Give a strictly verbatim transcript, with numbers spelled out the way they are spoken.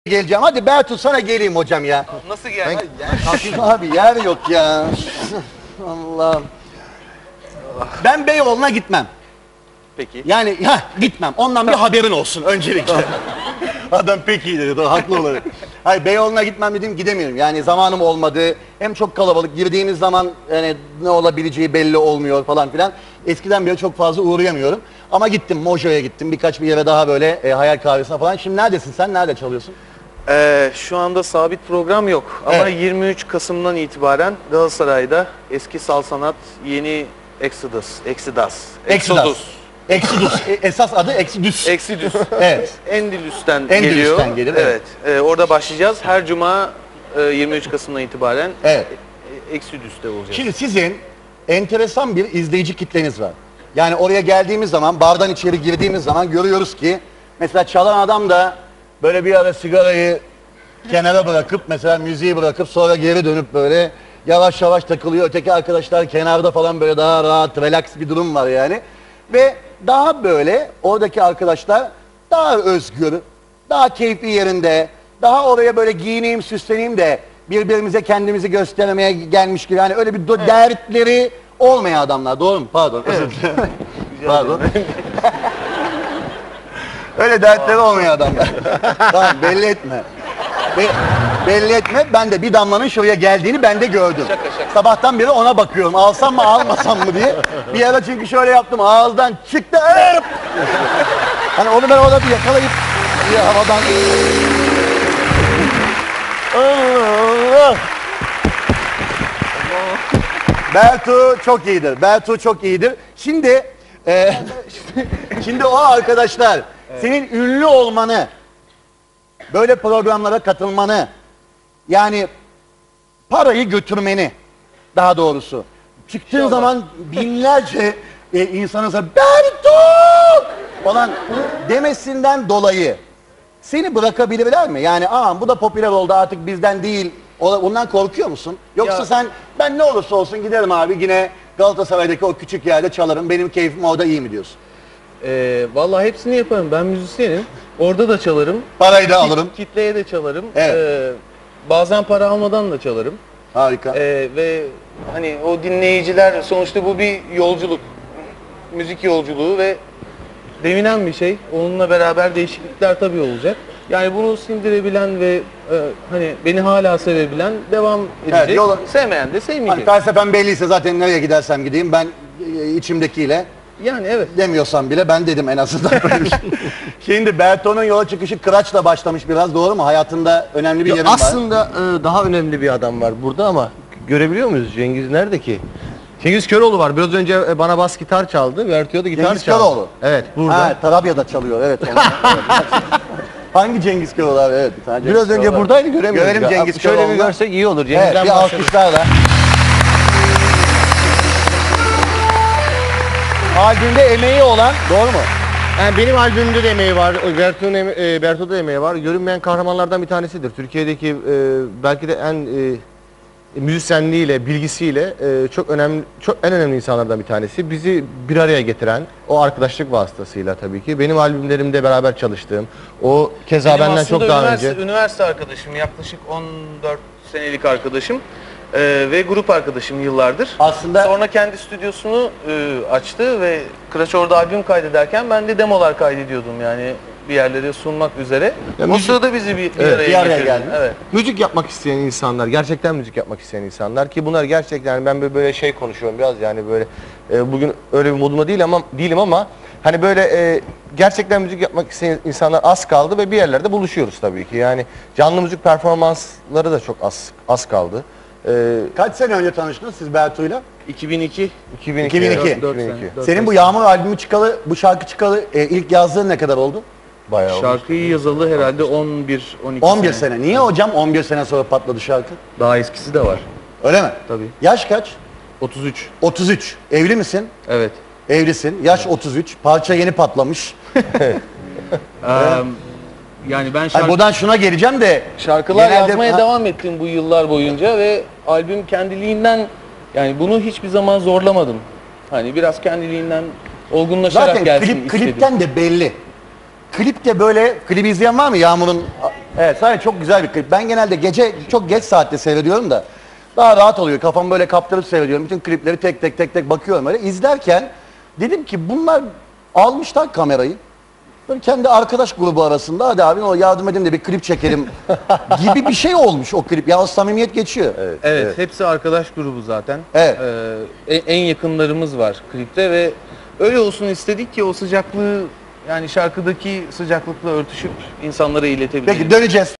Geleceğim. Hadi Bertu sana geleyim hocam ya. Nasıl yani? Ben, abi yer yok ya. Allah'ım. Ben Beyoğlu'na gitmem. Peki. Yani ha gitmem. Ondan bir haberin olsun öncelikle. Adam peki dedi. Haklı olarak. Hayır Beyoğlu'na gitmem dedim gidemiyorum. Yani zamanım olmadı. Hem çok kalabalık. Girdiğimiz zaman yani ne olabileceği belli olmuyor falan filan. Eskiden beri çok fazla uğrayamıyorum. Ama gittim. Mojo'ya gittim. Birkaç bir yere daha böyle e, hayal kahvesine falan. Şimdi neredesin sen? Nerede çalıyorsun? Ee, şu anda sabit program yok ama Evet. yirmi üç Kasım'dan itibaren Galatasaray'da eski Salsanat, yeni Exodus, Exodus, Exodus. Exodus. E, esas adı Exodus. Exodus. Evet. Endülüs'ten Endülüs'ten geliyor. gelir, Evet. Ee, orada başlayacağız. Her cuma e, yirmi üç Kasım'dan itibaren Evet. e, Exodus'te olacağız. Şimdi sizin enteresan bir izleyici kitleniz var. Yani oraya geldiğimiz zaman, bardan içeri girdiğimiz zaman görüyoruz ki mesela çalan adam da böyle bir ara sigarayı kenara bırakıp mesela müziği bırakıp sonra geri dönüp böyle yavaş yavaş takılıyor. Öteki arkadaşlar kenarda falan böyle daha rahat, relax bir durum var yani. Ve daha böyle oradaki arkadaşlar daha özgür, daha keyfi yerinde, daha oraya böyle giyineyim, süsleneyim de birbirimize kendimizi göstermeye gelmiş gibi. Yani öyle bir evet. dertleri olmayan adamlar. Doğru mu? Pardon. Evet. Pardon. Öyle dertleri olmayan adamlar. Tamam belli etme. Be belli etme. Ben de bir damlanın şuraya geldiğini ben de gördüm. Şaka, şaka. Sabahtan beri ona bakıyorum. Alsam mı almasam mı diye. Bir ara çünkü şöyle yaptım. Ağızdan çıktı. Erp! Hani onu ben orada bir yakalayıp bir havadan... Allah! Bertu çok iyidir. Bertu çok iyidir. Şimdi e, şimdi o arkadaşlar evet. senin ünlü olmanı, böyle programlara katılmanı, yani parayı götürmeni daha doğrusu. Çıktığın İnşallah. zaman binlerce e, insanın sana Bertu falan demesinden dolayı seni bırakabilirler mi? Yani aa bu da popüler oldu artık bizden değil. Ondan korkuyor musun? Yoksa ya. sen ben ne olursa olsun giderim abi yine Galatasaray'daki o küçük yerde çalarım. Benim keyfim orada iyi mi diyorsun? Ee, vallahi hepsini yaparım. Ben müzisyenim. Orada da çalarım. Parayı da alırım. Kitleye de çalarım. Evet. Ee, bazen para almadan da çalarım. Harika. Ee, ve hani o dinleyiciler sonuçta bu bir yolculuk. Müzik yolculuğu ve devinen bir şey. Onunla beraber değişiklikler tabii olacak. Yani bunu sindirebilen ve e, hani beni hala sevebilen devam edecek. Evet, yola... Sevmeyen de sevmeyecek. Hani felsefem belliyse zaten nereye gidersem gideyim ben e, içimdekiyle. Yani evet. Demiyorsam bile ben dedim en azından. Şimdi Berto'nun yola çıkışı Kıraç'la başlamış biraz, doğru mu? Hayatında önemli bir yerin var. Aslında e, daha önemli bir adam var burada ama görebiliyor muyuz? Cengiz nerede ki? Cengiz Köroğlu var. Biraz önce bana bas gitar çaldı. Berto'ya da gitar Cengiz çaldı. Köroğlu. Evet, burada. Ha, Tarabya'da çalıyor. Evet. Hangi Cengiz Köroğlu abi? Evet, bir tane Biraz önce Köroğlu. buradaydı, göremiyoruz. Görelim Cengiz Köroğlu'nu. Şöyle bir görsek iyi olur. Evet, bir alkışlarla. Albümde emeği olan, doğru mu? Yani benim albümümde de emeği var, Berto'nun e, Berto'da emeği var. Görünmeyen kahramanlardan bir tanesidir. Türkiye'deki e, belki de en e, müzisyenliğiyle, bilgisiyle e, çok önemli, çok en önemli insanlardan bir tanesi. Bizi bir araya getiren, o arkadaşlık vasıtasıyla tabii ki. Benim albümlerimde beraber çalıştığım, o keza Benim benden çok daha üniversite, önce. üniversite arkadaşım, yaklaşık on dört senelik arkadaşım. Ee, ve grup arkadaşım yıllardır. Aslında sonra kendi stüdyosunu e, açtı ve Kıraç orada albüm kaydederken ben de demolar kaydediyordum yani bir yerlere sunmak üzere. Ya o müzik... sırada bizi bir, bir evet, araya, bir araya getirdi. Evet. Müzik yapmak isteyen insanlar, gerçekten müzik yapmak isteyen insanlar ki bunlar gerçekten ben böyle, böyle şey konuşuyorum biraz yani böyle e, bugün öyle bir moduma değil ama değilim ama hani böyle e, gerçekten müzik yapmak isteyen insanlar az kaldı ve bir yerlerde buluşuyoruz tabii ki. Yani canlı müzik performansları da çok az az kaldı. Ee, Kaç sene önce tanıştınız siz Bertu'yla? iki bin iki. iki bin iki. dört sene. Senin bu Yağmur albümü çıkalı, bu şarkı çıkalı e, ilk yazdığın ne kadar oldu? Bayağı oldu. Şarkıyı yazalı herhalde on bir on iki on bir sene. sene. Niye hocam on bir sene sonra patladı şarkı? Daha eskisi de var. Öyle mi? Tabii. Yaş kaç? otuz üç. otuz üç. Evli misin? Evet. Evlisin. Yaş otuz üç. Parça yeni patlamış. um, Yani ben şarkı... Hani buradan şuna geleceğim de Şarkılar genelde... yazmaya ha... devam ettim bu yıllar boyunca ve albüm kendiliğinden yani bunu hiçbir zaman zorlamadım. Hani biraz kendiliğinden olgunlaşarak Zaten gelsin klip, istedim. klipten de belli. Klip de böyle, klibi izleyen var mı Yağmur'un Evet, sadece çok güzel bir klip. Ben genelde gece çok geç saatte seyrediyorum da daha rahat oluyor. Kafamı böyle kaptırıp seyrediyorum. Bütün klipleri tek tek tek tek bakıyorum öyle. İzlerken dedim ki bunlar almışlar kamerayı. Böyle kendi arkadaş grubu arasında hadi abi o yardım edin de bir klip çekelim gibi bir şey olmuş o klip. Ya o samimiyet geçiyor. Evet. Evet, hepsi arkadaş grubu zaten. Evet. Ee, en- en yakınlarımız var klipte ve öyle olsun istedik ki o sıcaklığı, yani şarkıdaki sıcaklıkla örtüşüp insanlara iletebilelim. Peki döneceğiz.